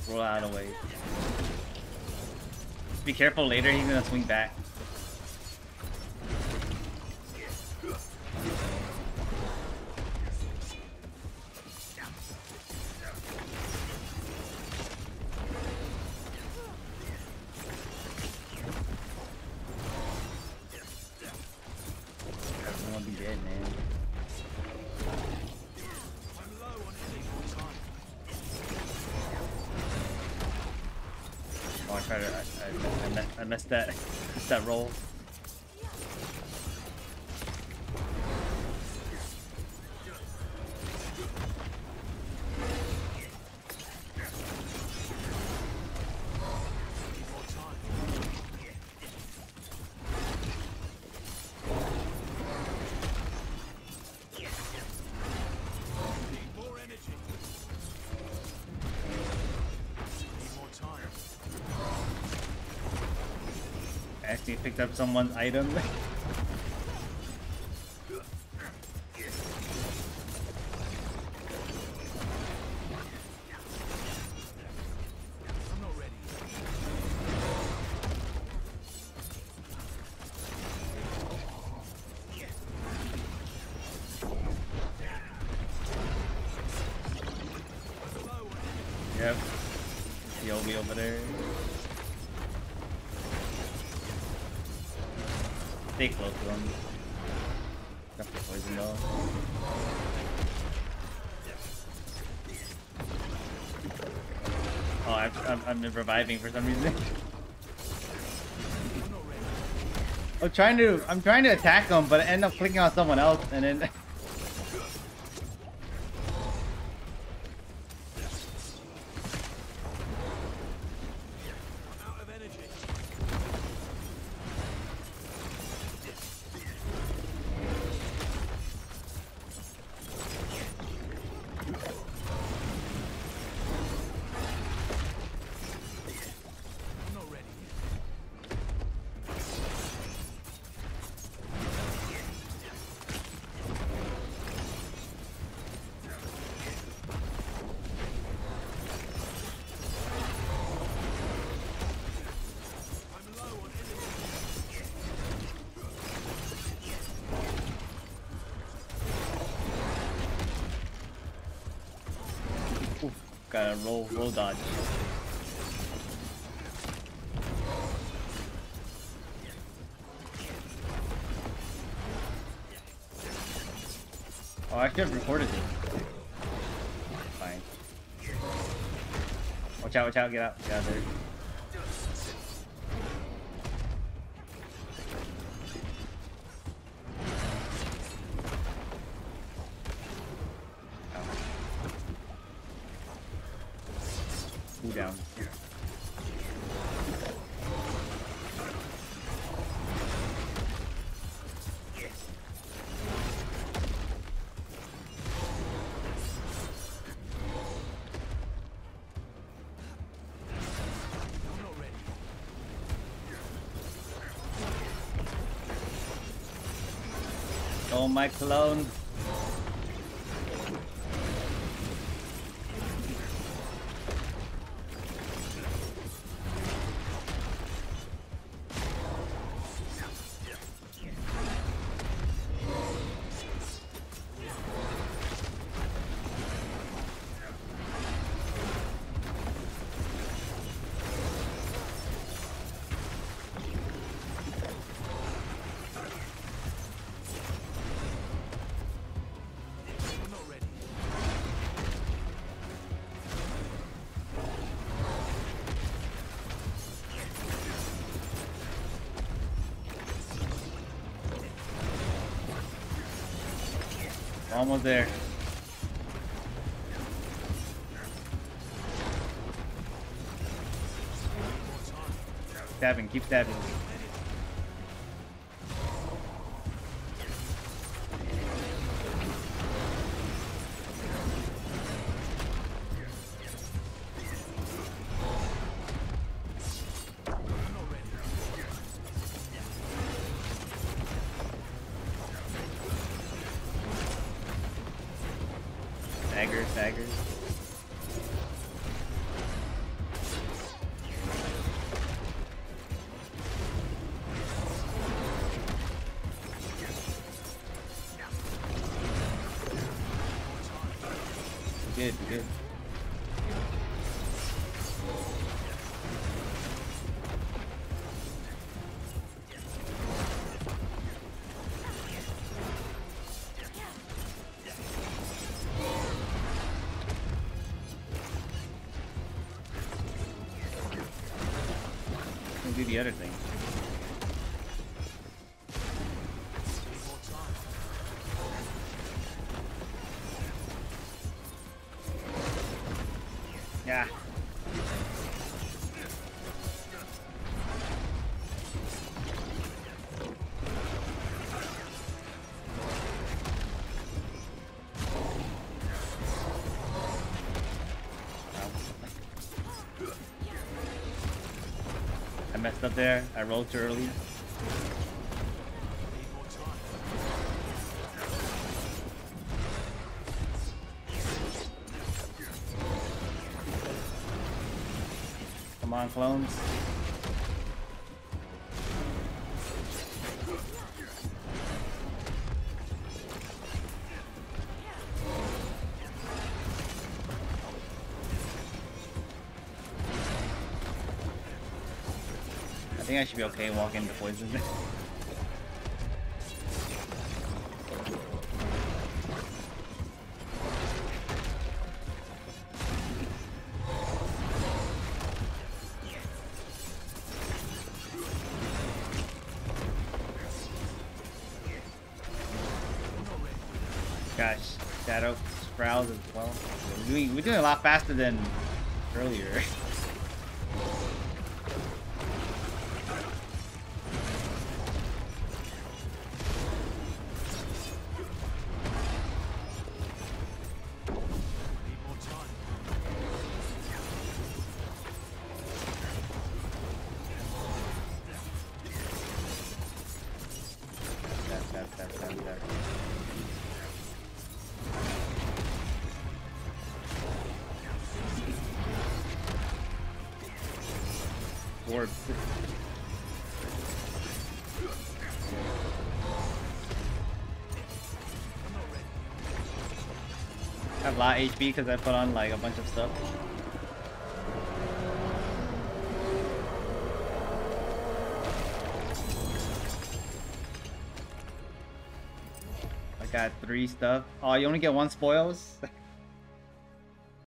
Roll out of the way. Be careful later, he's gonna swing back. I missed that roll. Actually picked up someone's item. Yep. The Obi over there. Stay close to him. Got the poison though. Oh, I'm reviving for some reason. I'm trying to attack him, but I end up clicking on someone else, and then. Gotta roll dodge. Oh, I should have recorded it. Fine. Watch out, get out there. Down. Oh, my clone. Almost there. Stabbing, keep stabbing. Daggers. good, good. Do the other thing. Yeah. I messed up there. I rolled too early. Come on, clones. I think I should be okay walking into poison. Gosh, Shadow Sprouts as well. We're doing a lot faster than earlier. That. Orb. I have a lot of HP because I put on like a bunch of stuff. I got 3 stuff. Oh, you only get 1 spoils?